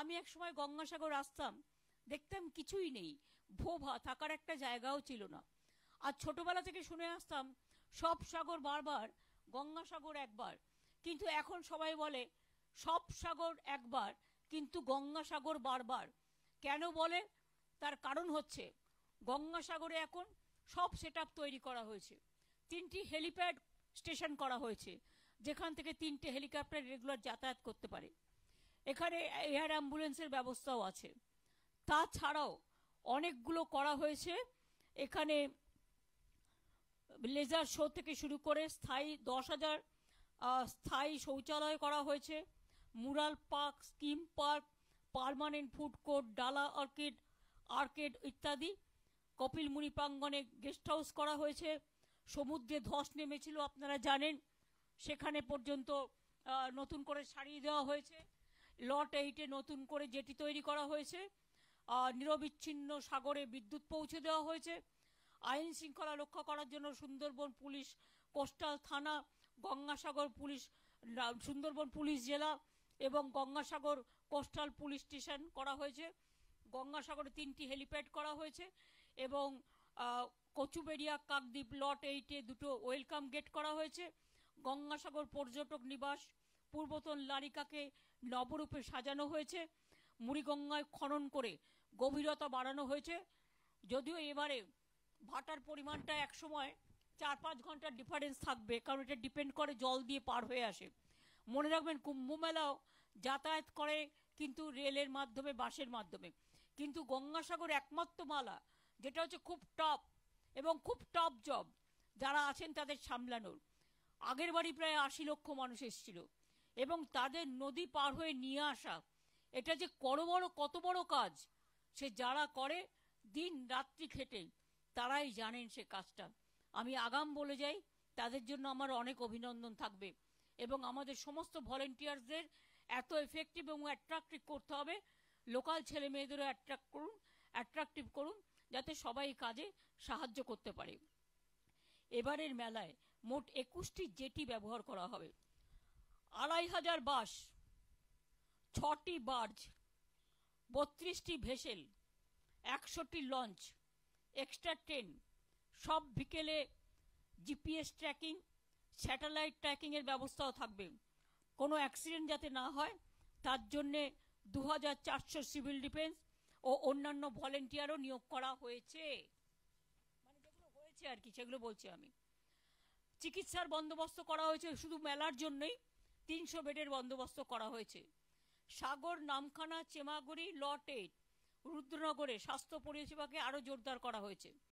আমি এক সময় গঙ্গাসাগর আসতাম, দেখতাম কিছুই নেই, ভোভা, থাকার একটা জায়গাও ছিল না। আর ছোটবেলা থেকে শুনে আসতাম সব সাগর বারবার, গঙ্গাসাগর একবার। কিন্তু এখন সবাই বলে সব সাগর একবার কিন্তু গঙ্গাসাগর বারবার। কেন বলে? তার কারণ হচ্ছে গঙ্গাসাগরে এখন সব সেটআপ তৈরি করা হয়েছে। 3টি হেলিপ্যাড স্টেশন করা হয়েছে, যেখান থেকে 3টে হেলিকপ্টার রেগুলার যাতায়াত করতে পারে। এখানে এয়ার অ্যাম্বুলেন্সের ব্যবস্থাও আছে। তাছাড়াও অনেকগুলো করা হয়েছে এখানে, লেজার শো থেকে শুরু করে স্থায়ী 10,000 স্থায়ী শৌচালয় করা হয়েছে, mural park, scheme park, permanent food court, Dala arcade ইত্যাদি। কপিল মুনি প্রাঙ্গণে গেস্ট হাউস করা হয়েছে। সমুদ্রে ধস নেমেছিল আপনারা জানেন, সেখানে পর্যন্ত নতুন করে সারিয়ে দেওয়া হয়েছে। লট 8-এ নতুন করে জেটি তৈরি করা হয়েছে। নিরবিচ্ছিন্ন সাগরে বিদ্যুৎ পৌঁছে দেওয়া হয়েছে। আইন শৃঙ্খলা রক্ষা করার জন্য সুন্দরবন পুলিশ, কোস্টাল থানা, গঙ্গাসাগর পুলিশ, সুন্দরবন পুলিশ জেলা এবং গঙ্গাসাগর কোস্টাল পুলিশ স্টেশন করা হয়েছে। গঙ্গাসাগরে 3টি হেলিপ্যাড করা হয়েছে এবং কচুবেড়িয়া কাকদ্বীপ লট 8-এ 2টো ওয়েলকাম গেট করা হয়েছে। গঙ্গাসাগর পর্যটক নিবাস পূর্বতন লারিকাকে নবরূপে সাজানো হয়েছে। মুড়িগঙ্গায় খনন করে গভীরতা বাড়ানো হয়েছে। যদিও এবারে ভাটার পরিমাণটা একসময় 4-5 ঘন্টার ডিফারেন্স থাকবে, কারণ এটা ডিপেন্ড করে জল দিয়ে পার হয়ে আসে। মনে রাখবেন কুম্ভ মেলাও যাতায়াত করে কিন্তু রেলের মাধ্যমে, বাসের মাধ্যমে। কিন্তু গঙ্গাসাগর একমাত্র মালা যেটা হচ্ছে খুব টপ এবং খুব টপ জব যারা আছেন তাদের সামলানোর। আগের বাড়ি প্রায় 80 লক্ষ মানুষ এসেছিল এবং তাদের নদী পার হয়ে নিয়ে আসা, এটা যে কত বড় কাজ, সে যারা করে দিন রাত্রি খেটে তারাই জানেন সে কাজটা। আমি আগাম বলে যাই, তাদের জন্য আমার অনেক অভিনন্দন থাকবে এবং আমাদের সমস্ত ভলেন্টিয়ার্সদের এত এফেক্টিভ এবং অ্যাট্রাক্টিভ করতে হবে। লোকাল ছেলে মেয়েদেরও অ্যাট্রাক্টিভ করুন যাতে সবাই কাজে সাহায্য করতে পারে। এবারের মেলায় মোট 21টি জেটি ব্যবহার করা হবে, 2,500 বাস, 6টি বার্জ, 32টি ভেসেল, 100টি লঞ্চ, এক্সট্রা ট্রেন। সব বিকেলে জিপিএস ট্র্যাকিং, স্যাটেলাইট ট্র্যাকিংয়ের ব্যবস্থাও থাকবে। কোনো অ্যাক্সিডেন্ট যাতে না হয় তার জন্যে 2,400 সিভিল ডিফেন্স ও অন্যান্য ভলেন্টিয়ারও নিয়োগ করা হয়েছে। মানে যেগুলো হয়েছে আর কি সেগুলো বলছি আমি। চিকিৎসার বন্দোবস্ত করা হয়েছে, শুধু মেলার জন্যই 300 বেডের বন্দোবস্ত করা হয়েছে। সাগর, নামখানা, চেমাগুড়ি, লট 8, রুদ্রনগরে স্বাস্থ্য পরিষেবাকে আরও জোরদার করা হয়েছে।